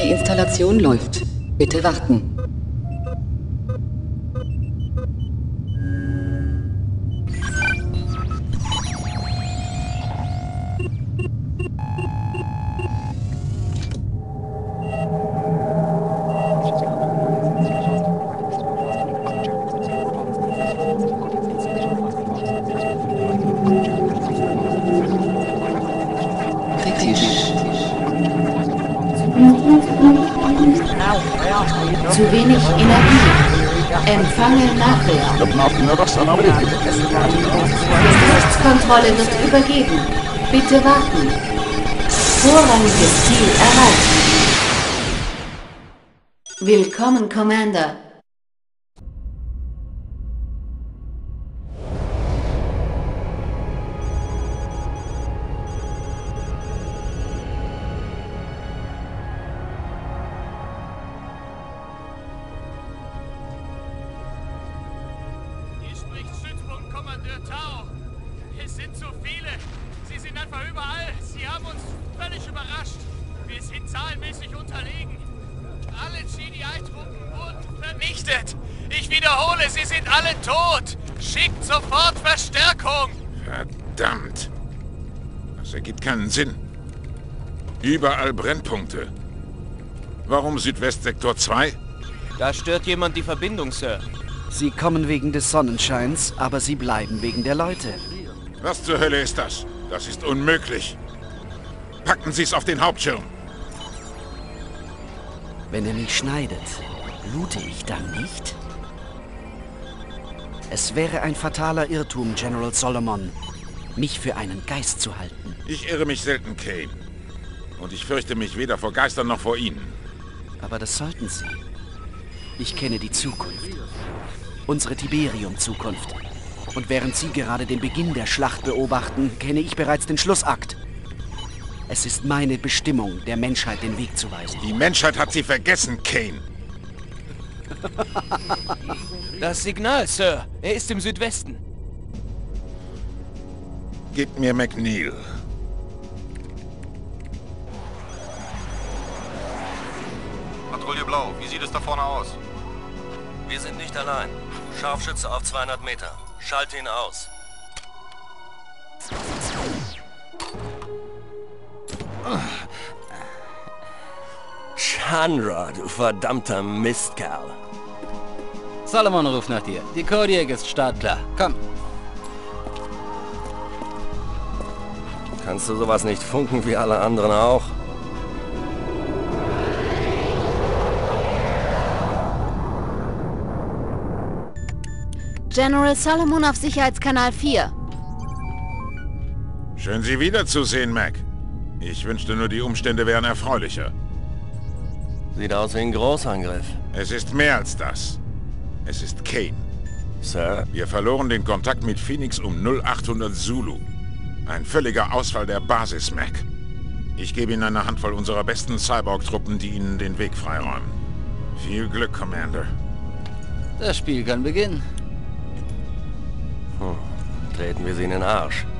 Die Installation läuft. Bitte warten. Zu wenig Energie. Empfange Nachricht. Geschlechtskontrolle wird übergeben. Bitte warten. Vorrangiges Ziel erreicht. Willkommen, Commander. Kommandeur Tau, es sind zu viele. Sie sind einfach überall. Sie haben uns völlig überrascht. Wir sind zahlenmäßig unterlegen. Alle GDI-Truppen wurden vernichtet. Ich wiederhole, sie sind alle tot. Schickt sofort Verstärkung. Verdammt. Das ergibt keinen Sinn. Überall Brennpunkte. Warum Südwestsektor 2? Da stört jemand die Verbindung, Sir. Sie kommen wegen des Sonnenscheins, aber sie bleiben wegen der Leute. Was zur Hölle ist das? Das ist unmöglich. Packen Sie es auf den Hauptschirm. Wenn er mich schneidet, blute ich dann nicht? Es wäre ein fataler Irrtum, General Solomon, mich für einen Geist zu halten. Ich irre mich selten, Kane. Und ich fürchte mich weder vor Geistern noch vor Ihnen. Aber das sollten Sie. Ich kenne die Zukunft. Unsere Tiberium-Zukunft. Und während Sie gerade den Beginn der Schlacht beobachten, kenne ich bereits den Schlussakt. Es ist meine Bestimmung, der Menschheit den Weg zu weisen. Die Menschheit hat Sie vergessen, Kane. Das Signal, Sir. Er ist im Südwesten. Gebt mir McNeil. Patrouille Blau, wie sieht es da vorne aus? Wir sind nicht allein. Scharfschütze auf 200 Meter. Schalte ihn aus. Chandra, du verdammter Mistkerl. Solomon ruft nach dir. Die Kodiak ist startklar. Komm. Kannst du sowas nicht funken wie alle anderen auch? General Solomon auf Sicherheitskanal 4. Schön, Sie wiederzusehen, Mac. Ich wünschte nur, die Umstände wären erfreulicher. Sieht aus wie ein Großangriff. Es ist mehr als das. Es ist Kane. Sir? Wir verloren den Kontakt mit Phoenix um 0800 Zulu. Ein völliger Ausfall der Basis, Mac. Ich gebe Ihnen eine Handvoll unserer besten Cyborg-Truppen, die Ihnen den Weg freiräumen. Viel Glück, Commander. Das Spiel kann beginnen. Treten wir sie in den Arsch.